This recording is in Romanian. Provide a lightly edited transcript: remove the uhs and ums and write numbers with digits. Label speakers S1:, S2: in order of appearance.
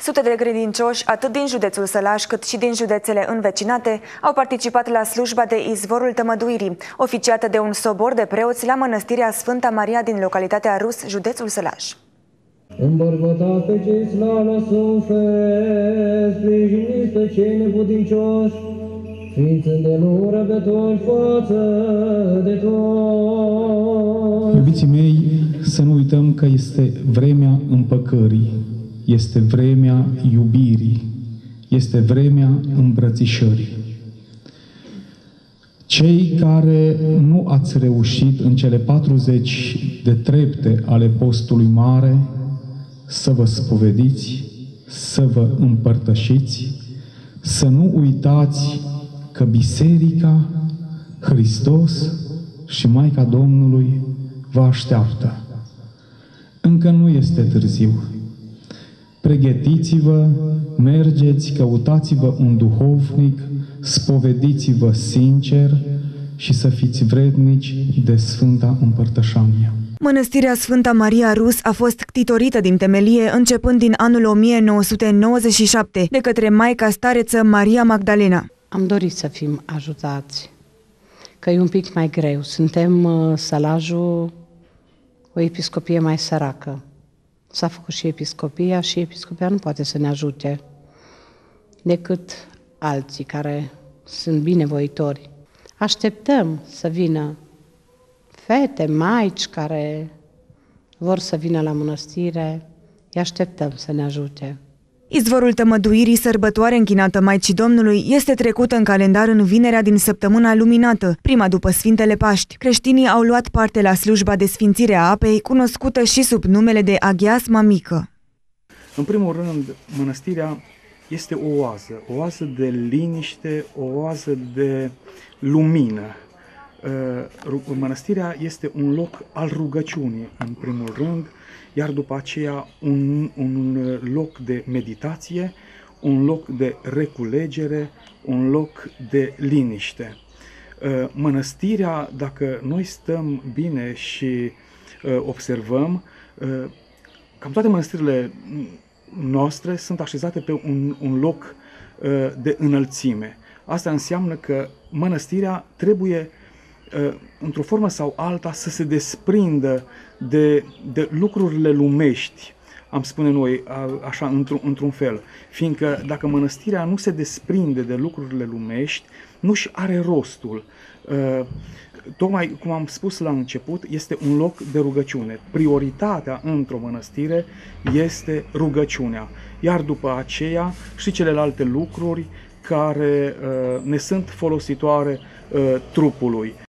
S1: Sute de credincioși, atât din județul Sălaș, cât și din județele învecinate, au participat la slujba de Izvorul Tămăduirii, oficiată de un sobor de preoți la Mănăstirea Sfânta Maria din localitatea Rus, județul Sălaș.
S2: Îmbărbătați pe cei slavi la suflet, sprijiniți pe cei neputincioși, fiți îndelung răbdători față de toți.
S3: Iubiții mei, să nu uităm că este vremea împăcării, este vremea iubirii, este vremea îmbrățișării. Cei care nu ați reușit în cele 40 de trepte ale postului mare să vă spovediți, să vă împărtășiți, să nu uitați că Biserica, Hristos și Maica Domnului vă așteaptă. Încă nu este târziu. Pregătiți-vă, mergeți, căutați-vă un duhovnic, spovediți-vă sincer și să fiți vrednici de Sfânta Împărtășanie.
S1: Mănăstirea Sfânta Maria Rus a fost ctitorită din temelie începând din anul 1997 de către Maica Stareță Maria Magdalena.
S4: Am dorit să fim ajutați, că e un pic mai greu. Suntem Sălajul, o episcopie mai săracă. S-a făcut și episcopia nu poate să ne ajute decât alții care sunt binevoitori. Așteptăm să vină fete, maici care vor să vină la mănăstire, îi așteptăm să ne ajute.
S1: Izvorul Tămăduirii, sărbătoare închinată Maicii Domnului, este trecută în calendar în vinerea din săptămâna luminată, prima după Sfintele Paști. Creștinii au luat parte la slujba de sfințire a apei, cunoscută și sub numele de Aghiasma Mică.
S5: În primul rând, mănăstirea este o oază de liniște, o oază de lumină. Mănăstirea este un loc al rugăciunii, în primul rând, iar după aceea un loc de meditație, un loc de reculegere, un loc de liniște. Mănăstirea, dacă noi stăm bine și observăm, cam toate mănăstirile noastre sunt așezate pe un loc de înălțime. Asta înseamnă că mănăstirea trebuie într-o formă sau alta să se desprindă de lucrurile lumești, am spune noi așa într-un fel, fiindcă dacă mănăstirea nu se desprinde de lucrurile lumești, nu-și are rostul. Tocmai cum am spus la început, este un loc de rugăciune. Prioritatea într-o mănăstire este rugăciunea, iar după aceea și celelalte lucruri care ne sunt folositoare trupului.